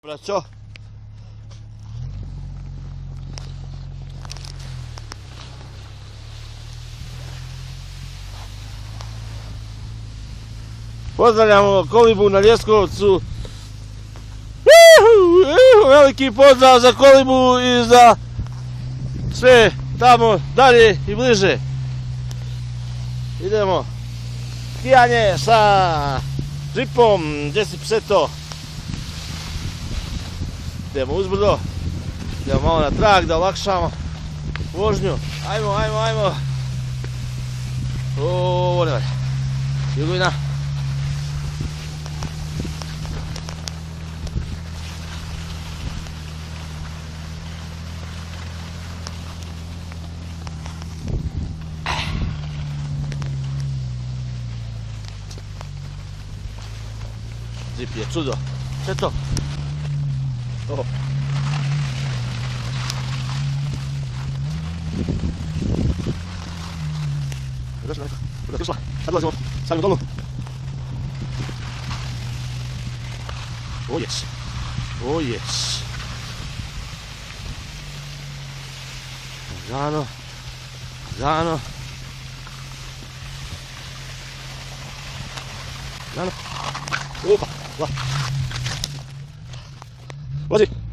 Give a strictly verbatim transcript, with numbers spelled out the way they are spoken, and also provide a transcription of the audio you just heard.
Braćo, pozdravljamo Kolibu na Ljeskovcu. Veliki pozdrav za Kolibu i za sve tamo dalje i bliže. Idemo skijanje sa džipom, gdje si pseto. Idemo uzbrdo, idemo malo na trag da olakšamo vožnju. Ajmo, ajmo, ajmo. Ovo ne valja. Jugovina. Džip je čudo. Sve to. Ovo. Došla, došla, došla. Sad dolazimo, stavimo dolu. O jes, o jes. Lagano, lagano. Lagano. Opa, va. Vozi.